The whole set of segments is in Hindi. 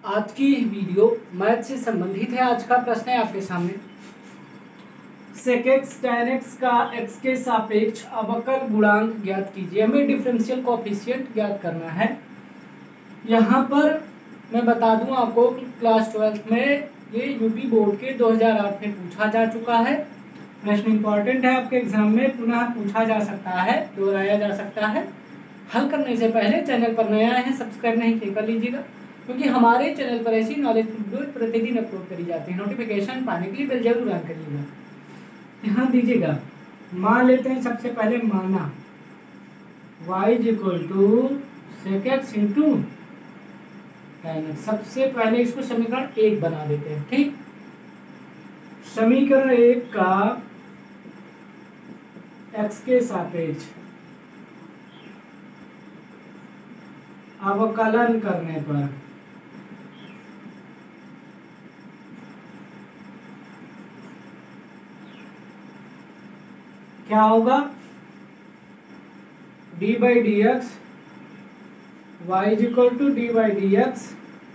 आज की वीडियो मैथ से संबंधित है। आज का प्रश्न है आपके सामने, sec x tan x का x के सापेक्ष अवकल गुणांक ज्ञात कीजिए। हमें डिफरेंशियल कोएफिशिएंट ज्ञात करना है। यहाँ पर मैं बता दूं आपको कि क्लास 12th में ये यूपी बोर्ड के 2008 में पूछा जा चुका है। प्रश्न इंपॉर्टेंट है, आपके एग्जाम में पुनः पूछा जा सकता है, दोहराया जा सकता है। हल करने से पहले चैनल पर नया है सब्सक्राइब नहीं किया कर लीजिएगा, क्योंकि हमारे चैनल पर ऐसी नॉलेज वीडियो प्रतिदिन अपलोड करी जाती है। नोटिफिकेशन पाने के लिए बेल जरूर ऑन करिएगा। ध्यान दीजिएगा, मान लेते हैं सबसे पहले माना y = sec x × tan x। सबसे पहले इसको समीकरण 1 बना देते हैं। ठीक, समीकरण 1 का x के सापेक्ष अवकलन करने पर क्या होगा? d/dx y = d/dx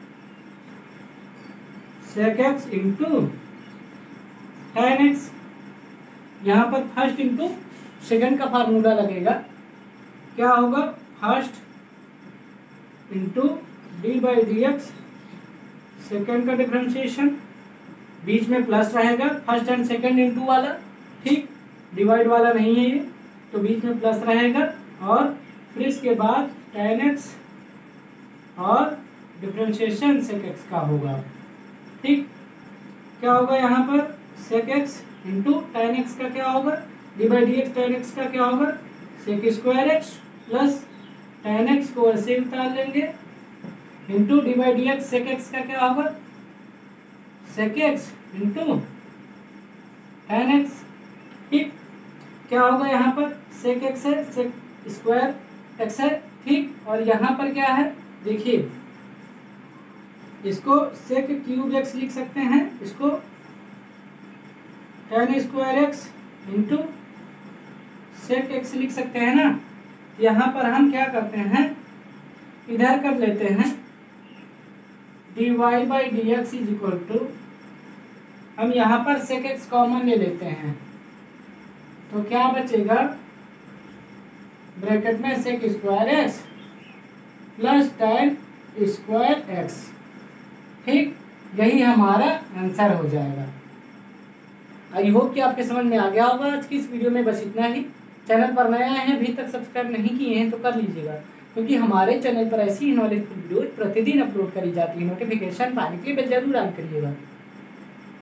sec x × tan x। यहाँ पर फर्स्ट इंटू सेकंड का फार्मूला लगेगा। क्या होगा? फर्स्ट इंटू d/dx सेकंड का डिफरेंशिएशन, बीच में प्लस रहेगा, फर्स्ट एंड सेकंड इंटू वाला। ठीक, डिवाइड वाला नहीं है ये, तो बीच में प्लस रहेगा। और फिर इसके बाद tan x और डिफरेंशिएशन sec x का होगा। ठीक, क्या होगा यहाँ पर? sec x × tan x का क्या होगा? d/dx tan x का क्या होगा? sec² x plus tan x को ऐसे उतार लेंगे इंटू d/dx sec x का क्या होगा? sec x × tan x। ठीक, क्या होगा यहाँ पर? sec x है, sec² x है। ठीक, और यहाँ पर क्या है देखिए, इसको sec³ x लिख सकते हैं, इसको tan² x × sec x लिख सकते हैं ना। यहाँ पर हम क्या करते हैं, इधर कर लेते हैं dy/dx = हम यहाँ पर sec x कॉमन ले लेते हैं, तो क्या बचेगा? ब्रैकेट में sec² x plus tan² x। ठीक, यही हमारा आंसर हो जाएगा। आई होप कि आपके समझ में आ गया होगा। आज की इस वीडियो में बस इतना ही। चैनल पर नया है, अभी तक सब्सक्राइब नहीं किए हैं तो कर लीजिएगा, क्योंकि हमारे चैनल पर ऐसी ही नॉलेज वीडियो प्रतिदिन अपलोड करी जाती है। नोटिफिकेशन पाने के लिए बेल जरूर ऑन करिएगा।